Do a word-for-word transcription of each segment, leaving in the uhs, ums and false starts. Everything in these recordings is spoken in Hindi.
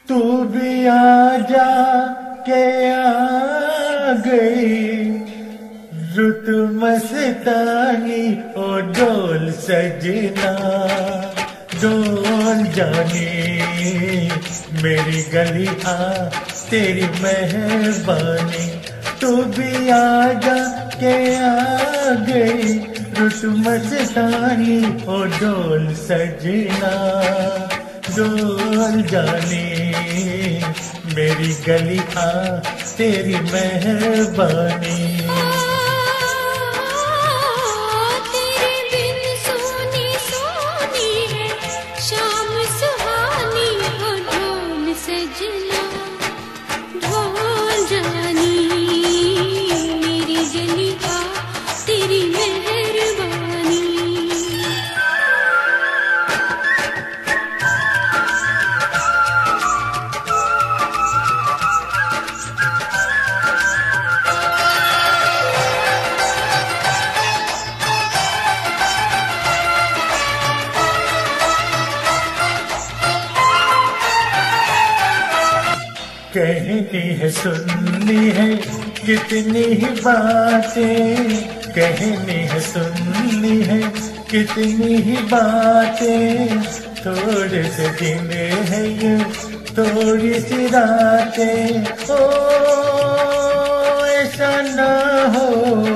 तू भी आ जा के आ गई रुत मस्तानी ओ डोल सजना डोल जानी मेरी गली आ तेरी मेहरबानी। तू भी आ जा के आ गई रुत मस्तानी ओ डोल सजना डोल जानी मेरी गली आ तेरी मेहरबानी। तेरे बिन सोनी सोनी है शाम सुहानी हो ढोल सजना ढोल जानी मेरी गली आ तेरी मेहरबानी। कहनी है सुननी है कितनी ही बातें कहनी है सुननी है कितनी ही बातें थोड़े से दिन है ये थोड़ी सी रातें ओ ऐसा ना हो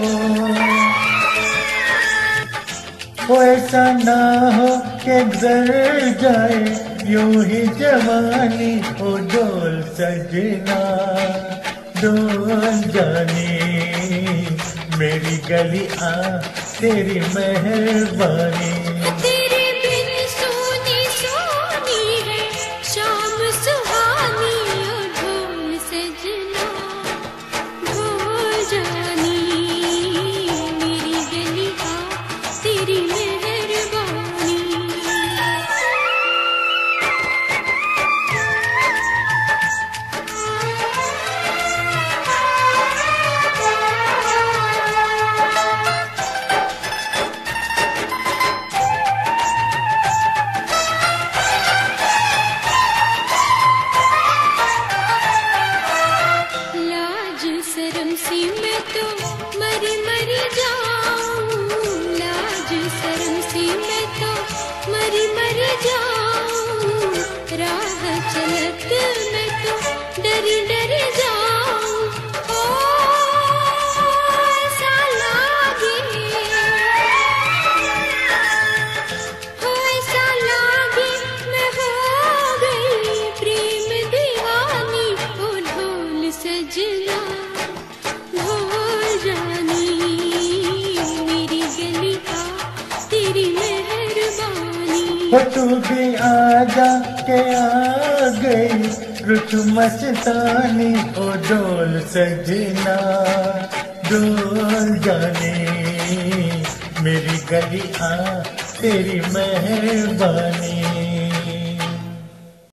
ओ ऐसा ना हो कि गुजर जाए यूं ही जवानी ओ डोल सजना डोल जानी मेरी गली आ तेरी मेहरबानी। तेरे बिन सोनी सोनी है शाम सुहानी ओ ढोल सजना ढोल जानी मेरी गली आ तेरी मेहरबानी। शर्म सी मैं तो मरी मरी जाऊं लाज शर्म सी मैं तो मरी मरी जाऊं राह चलत मैं तो डरी डरी जाऊं ओ ऐसा लागे ओ ऐसा लागे मैं हो गई प्रेम दीवानी ओ ढोल सजना जानी मेरी गली आ तेरी मेहरबानी। हो तू भी आ जा के आ गई रुत मस्तानी ओ डोल सजना डोल जानी मेरी गली आ तेरी मेहरबानी।